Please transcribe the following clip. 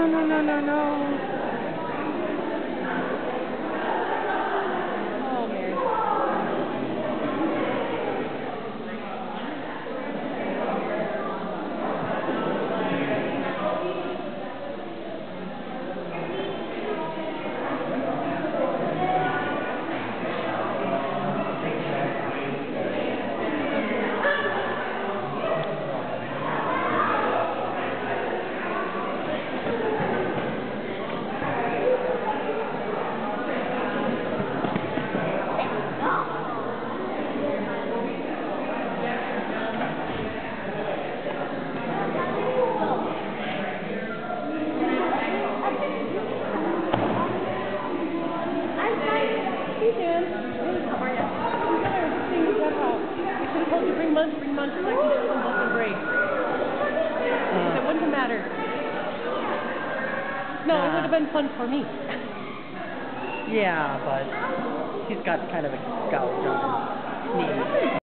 no. Oh, Mary. Bring lunch so I can get some lunch and break. It wouldn't have mattered. No, it would have been fun for me. Yeah, but he's got kind of a gouge on his knee.